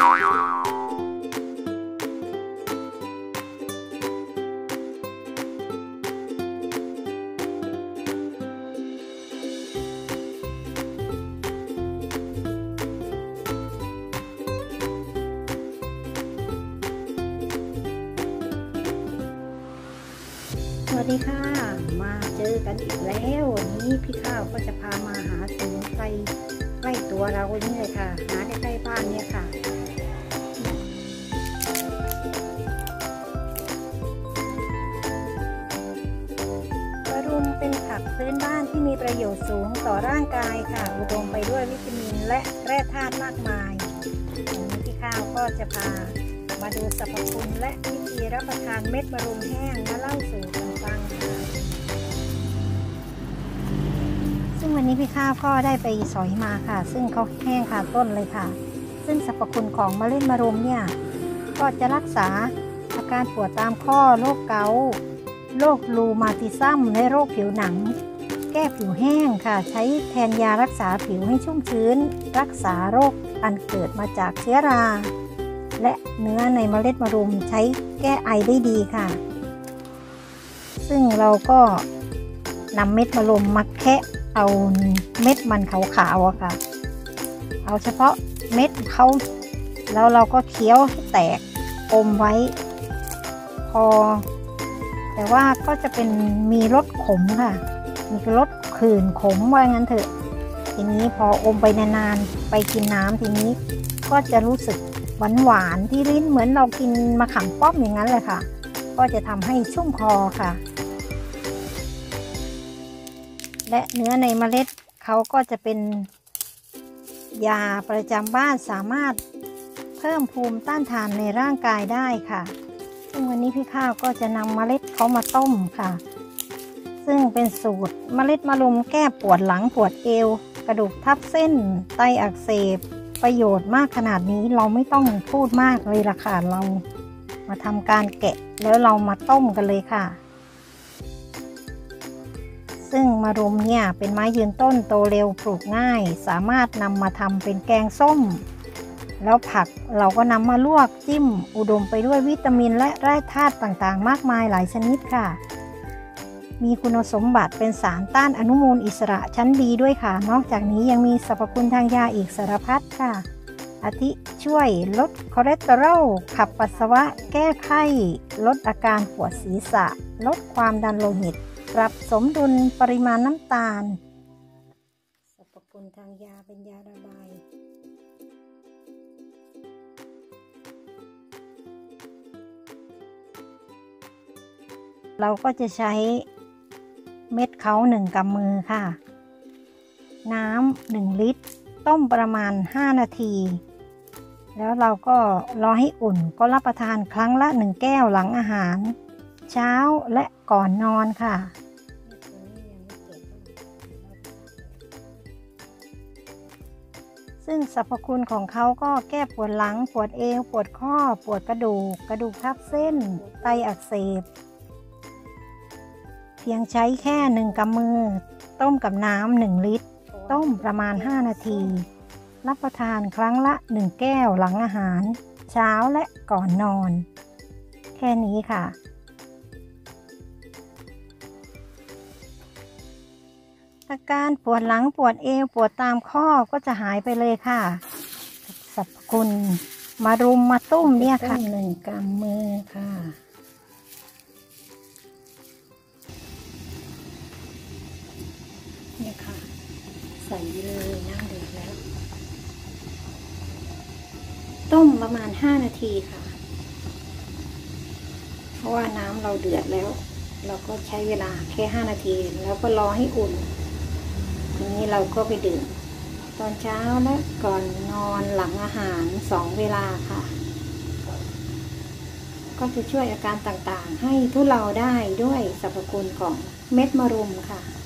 สวัสดีค่ะมาเจอกันอีกแล้ววันนี้พี่ข้าวก็จะพามาหาสมุนไพรใกล้ตัวเราวันนี้เลยค่ะหาใกล้ๆบ้านเนี่ยค่ะกระดุมเป็นผักพื้นบ้านที่มีประโยชน์สูงต่อร่างกายค่ะอุดมไปด้วยวิตามินและแร่ธาตุมากมายวันนี้พี่ข้าวก็จะพามาดูสรรพคุณและวิธีรับประทานเม็ดมะรุมแห้งและเล่าสู่กันฟังค่ะซึ่งวันนี้พี่ข้าวก็ได้ไปสอยมาค่ะซึ่งเขาแห้งคาต้นเลยค่ะซึ่งสรรพคุณของเมล็ดมะรุมเนี่ยก็จะรักษาอาการปวดตามข้อโรคเกาต์โรครูมาติซัมและโรคผิวหนังแก้ผิวแห้งค่ะใช้แทนยารักษาผิวให้ชุ่มชื้นรักษาโรคอันเกิดมาจากเชื้อราและเนื้อในเมล็ดมะรุมใช้แก้ไอได้ดีค่ะซึ่งเราก็นำเม็ดมะรุมมาแคะเอาเม็ดมันขาวๆอะค่ะเอาเฉพาะเม็ดเขาแล้วเราก็เคี้ยวให้แตกอมไว้พอแต่ว่าก็จะเป็นมีรสขมค่ะมีรสขื่นขมว่างั้นเถอะทีนี้พออมไปนานๆไปกินน้ำทีนี้ก็จะรู้สึกหวานที่ลิ้นเหมือนเรากินมะขามป้อมอย่างนั้นเลยค่ะก็จะทำให้ชุ่มคอค่ะและเนื้อในเมล็ดเขาก็จะเป็นยาประจำบ้านสามารถเพิ่มภูมิต้านทานในร่างกายได้ค่ะซึ่งวันนี้พี่ข้าวก็จะนำเมล็ดเขามาต้มค่ะซึ่งเป็นสูตรเมล็ดมะรุมแก้ปวดหลังปวดเอวกระดูกทับเส้นไตอักเสบประโยชน์มากขนาดนี้เราไม่ต้องพูดมากเลยล่ะค่ะเรามาทำการแกะแล้วเรามาต้มกันเลยค่ะซึ่งมะรุมเนี่ยเป็นไม้ยืนต้นโตเร็วปลูกง่ายสามารถนำมาทำเป็นแกงส้มแล้วผักเราก็นำมาลวกจิ้มอุดมไปด้วยวิตามินและแร่ธาตุต่างๆมากมายหลายชนิดค่ะมีคุณสมบัติเป็นสารต้านอนุมูลอิสระชั้นดีด้วยค่ะนอกจากนี้ยังมีสรรพคุณทางยาอีกสารพัดค่ะอาทิช่วยลดคอเลสเตอรอลขับปัสสาวะแก้ไข้ลดอาการปวดศีรษะลดความดันโลหิตปรับสมดุลปริมาณน้ำตาลสรรพคุณทางยาเป็นยาระบายเราก็จะใช้เม็ดเขา1 กำมือค่ะน้ำ1 ลิตรต้มประมาณ5 นาทีแล้วเราก็รอให้อุ่นก็รับประทานครั้งละ1 แก้วหลังอาหารเช้าและก่อนนอนค่ะซึ่งสรรพคุณของเขาก็แก้ปวดหลังปวดเอวปวดข้อปวดกระดูกทับเส้นไตอักเสบเพียงใช้แค่1 กำมือต้มกับน้ำ1 ลิตรต้มประมาณ5 นาทีรับประทานครั้งละ1 แก้วหลังอาหารเช้าและก่อนนอนแค่นี้ค่ะอาการปวดหลังปวดเอวปวดตามข้อก็จะหายไปเลยค่ะสรรพคุณมะรุมมาตุ้มเนี่ยค่ะ1 กำมือค่ะเนี่ยค่ะใส่เลยน้ำเดือดแล้วต้มประมาณ5 นาทีค่ะเพราะว่าน้ำเราเดือดแล้วเราก็ใช้เวลาแค่5 นาทีแล้วก็รอให้อุ่นทีนี้เราก็ไปดื่มตอนเช้าและก่อนนอนหลังอาหาร2 เวลาค่ะก็จะช่วยอาการต่างๆให้ทุเลาได้ด้วยสรรพคุณของเม็ดมะรุมค่ะ